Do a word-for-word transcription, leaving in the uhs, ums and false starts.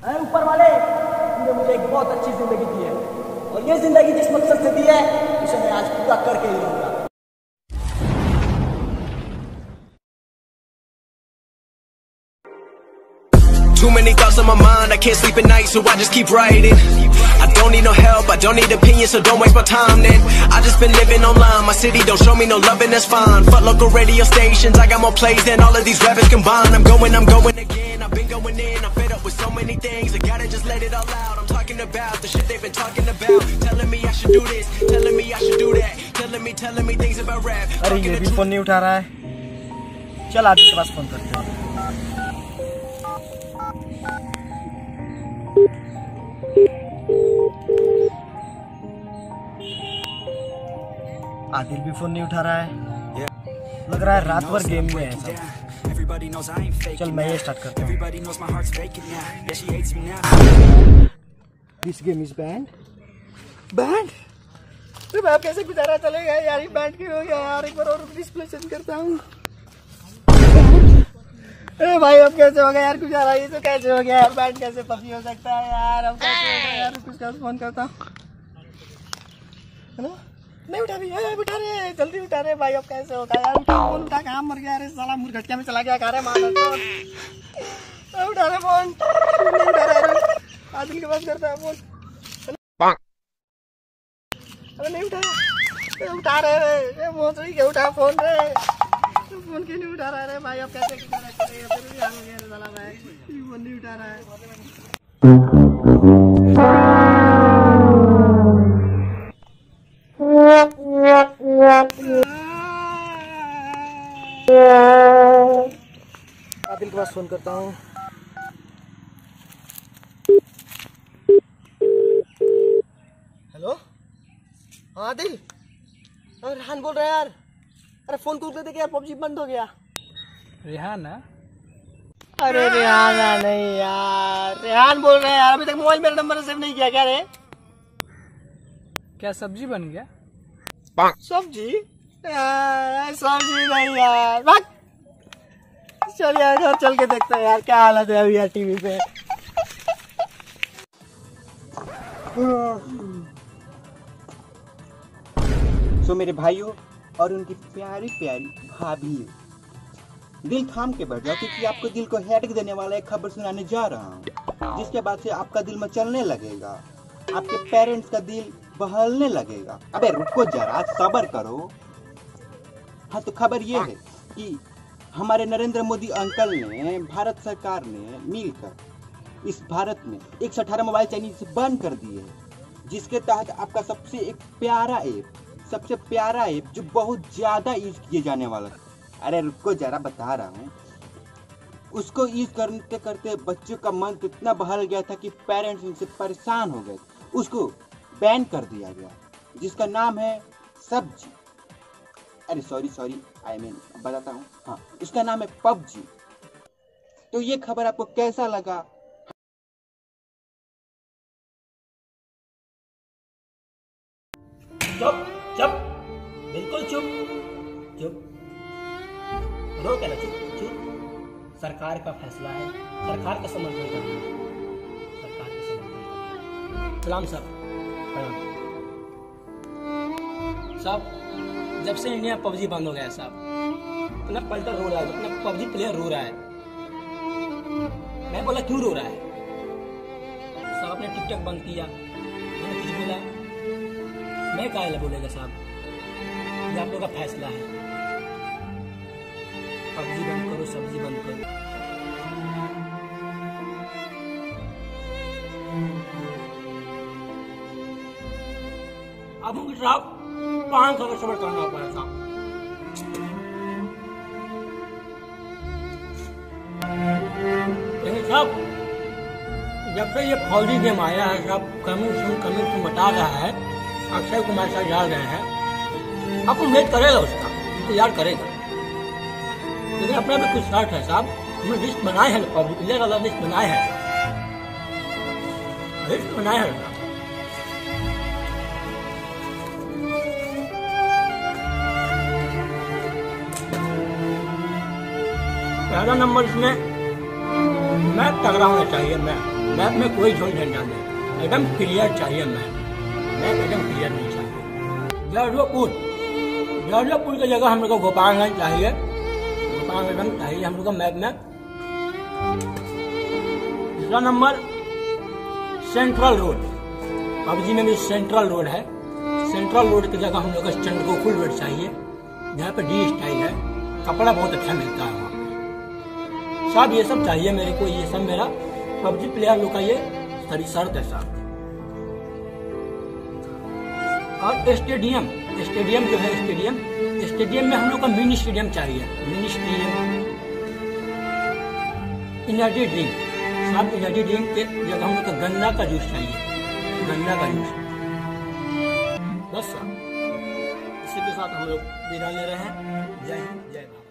ऐ ऊपर वाले, तुमने मुझे एक बहुत अच्छी जिंदगी दी है और ये जिंदगी जिस मकसद से दी है उसे मैं आज पूरा करके ही रहूंगा। Too many thoughts on my mind, I can't sleep at night, so I just keep writing. I don't need no help, I don't need opinions, so don't waste my time then. I just been living online, my city don't show me no love and that's fine. Fuck local radio stations, I got more plays than all of these rappers combined. I'm going, I'm going again, I've been going in, I'm fed up with so many things. I gotta just let it all out, I'm talking about the shit they've been talking about. Telling me I should do this, telling me I should do that. Telling me, telling me things about rap. अरे ये भी phone नहीं उठा रहा है, चल आदिल के पास phone करते हैं। आदिल भी फोन नहीं उठा रहा है, लग रहा है रात भर गेम में है सब। चल मैं ये स्टार्ट करता हूँ। This game is banned? Banned? तो मैं कैसे गुजारा चलेगा यार, ये बैंड क्यों हो गया यार? एक बार और डिस्प्ले चेंज करता हूँ। ए भाई अब कैसे हो गया यार गुजारा, ये तो कैसे हो गया यार? बैंड कैसे पबजी हो सकता है यार? अब कैसे हो गया यार? कुछ कैसे फोन करता हूँ। हेलो, नहीं उठा रही है, उठा रहे, जल्दी उठा रहे भाई। अब कैसे होगा यार? उठा फोन, उठा, कहाँ मर गया? अरे साला मुर्गटिया में चला गया, खा रहे मार तो उठा रहे फोन, नहीं उठा रहा। आदिल के पास करता है फोन, अरे नहीं उठा, उठा रहे मोचड़ी के उठा फोन रे, फोन क्यों नहीं उठा रहा है भाई? अब कैसे गुजारा करेगा? फिर भी हाल हो गया साला भाई, फोन नहीं उठा रहा है। आदिल के पास फोन करता हूँ। हेलो, हाँ आदिल, हाँ रेहान बोल रहा है यार। अरे फोन कर देते यार, पबजी बंद हो गया। रेहान है? अरे रेहान नहीं यार, रेहान बोल रहे हैं यार। अभी तक मोबाइल मेरा नंबर सेव नहीं किया क्या रे? क्या सब्जी बन गया? सब्जी यार, सब्जी नहीं यार, भाग। चल यार घर चल के देखते हैं यार क्या हालत है अभी यार टीवी पे। सो मेरे भाइयों और उनकी प्यारी प्यारी भाभी, दिल थाम के बैठ जाओ क्योंकि आपको दिल को हेडेक देने वाला एक खबर सुनाने जा रहा हूँ, जिसके बाद से आपका दिल मचलने लगेगा, आपके पेरेंट्स का दिल बहलने लगेगा। अबे रुको जरा, सब्र करो। हाँ तो खबर ये है कि हमारे नरेंद्र मोदी अंकल ने, भारत सरकार ने मिलकर इस भारत में एक सौ अठारह मोबाइल चाइनीज बंद कर दिए हैं, जिसके तहत आपका सबसे एक प्यारा ऐप सबसे प्यारा ऐप जो बहुत ज्यादा यूज किए जाने वाला था, अरे रुको जरा बता रहा हूँ, उसको यूज करते करते बच्चों का मन तो इतना बहल गया था कि पेरेंट्स उनसे परेशान हो गए। उसको बैन कर दिया गया, जिसका नाम है सब्जी, अरे सॉरी सॉरी आई मीन बताता हूँ, हाँ उसका नाम है पबजी। तो ये खबर आपको कैसा लगा? चुप चुप, बिल्कुल चुप चुप, रो क्या ना, चुप चुप। सरकार का फैसला है, सरकार का समर्थन करना, सरकार का समर्थन करना। सलाम साहब, प्रणाम साहब। जब से इंडिया पबजी बंद हो गया साहब, अपना पलटर रो रहा है, अपना पबजी प्लेयर रो रहा है। मैं बोला क्यों रो रहा है? साहब ने टिकटॉक बंद किया, मैंने कुछ बोला, मैं काहे बोलेगा साहब? ये आप लोगों का फैसला है, पबजी बंद करो, सब्जी बंद करो। अब उनकी साहब पांच सौ का सबर करना पड़ा साहब। लेकिन साहब जब से ये फौजी गेम आया है साहब, कमिंग सून कमिंग सून बता रहा है, अक्षय कुमार साहब जा रहे हैं, आपको वेट करेगा उसका, इंतजार करेगा। लेकिन अपना भी कुछ शर्ट है साहब, हमने लिस्ट बनाए हैं, पब्लिक प्लेयर वाला लिस्ट बनाए हैं, लिस्ट बनाए हैं। पहला नंबर इसमें मैं तगड़ा होना चाहिए, मैं मैप में कोई झोल झंझट नहीं, एकदम क्लियर चाहिए मैप। मैप एकदम क्लियर नहीं चाहिए। जर्जोपुर, जर्जोपुर की जगह हम लोग को गोपालगंज चाहिए, गोपालगंज चाहिए हम लोग को मैप में। दूसरा नंबर सेंट्रल रोड, पबजी में भी सेंट्रल रोड है। सेंट्रल रोड की जगह हम लोग को चंद्रगोकुल रोड चाहिए, जहाँ पे डी स्टाइल है, कपड़ा बहुत अच्छा मिलता है वहाँ पे। सब ये सब चाहिए मेरे को, ये सब मेरा पबजी प्लेयर लोग का ये सारी शर्त है साहब। और स्टेडियम, स्टेडियम जो है स्टेडियम, स्टेडियम में हम लोग का मिनी स्टेडियम चाहिए, मिनी स्टेडियम। एनर्जी ड्रिंक, सब एनर्जी ड्रिंक के जगह हम लोग का गन्ना का जूस चाहिए, गन्ना का जूस। बस साहब, इसी के साथ हम लोग विदा ले रहे हैं। जय हिंद, जय भारत।